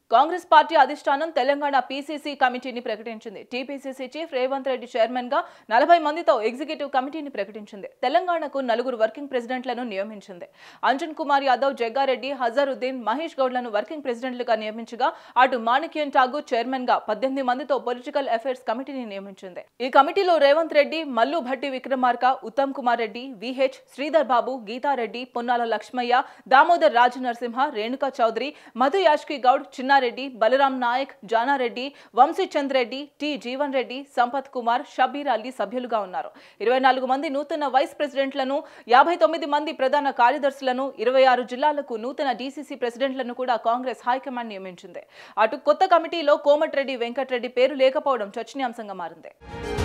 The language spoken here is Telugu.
కాంగ్రెస్ పార్టీ అధిష్టానం తెలంగాణ పీసీసీ కమిటీని ప్రకటించింది. TPCC chief Revanth Reddy chairman గా 40 మందితో ఎగ్జిక్యూటివ్ కమిటీని ప్రకటించింది. తెలంగాణకు 4 వర్కింగ్ ప్రెసిడెంట్లను నియమించింది. అంజన్ కుమార్ యాదవ్, జగ్గారెడ్డి, హజారుద్దీన్, మహేష్ గౌడ్లను వర్కింగ్ ప్రెసిడెంట్లుగా నియమించగా అటు మాణిక్యం ఠాగూర్ చైర్మన్ గా 18 మందితో పొలిటికల్ అఫైర్స్ కమిటీని నియమించింది. ఈ కమిటీలో రేవంత్ రెడ్డి, మల్లు భట్టి విక్రమార్క, ఉత్తమ్ కుమార్ రెడ్డి, విహెచ్ శ్రీధర్ బాబు, గీతారెడ్డి, పొన్నాల లక్ష్మయ్య, దామోదర్ రాజ నరసింహ, రేణుకా చౌదరి, మధు యాష్కి గౌడ్, చిన్నారెడ్డి, బలరాం నాయక్, జానారెడ్డి, వంశీచంద్ రెడ్డి, టి జీవన్ రెడ్డి, సంపత్ కుమార్, షబీర్ అలీ సభ్యులుగా ఉన్నారు. 24 మంది నూతన వైస్ ప్రెసిడెంట్లను, 59 మంది ప్రధాన కార్యదర్శులను, 26 జిల్లాలకు నూతన డీసీసీ ప్రెసిడెంట్లను కూడా కాంగ్రెస్ హైకమాండ్ నియమించింది. అటు కొత్త కమిటీలో కోమటిరెడ్డి వెంకటరెడ్డి పేరు లేకపోవడం చర్చనీయాంశంగా మారింది.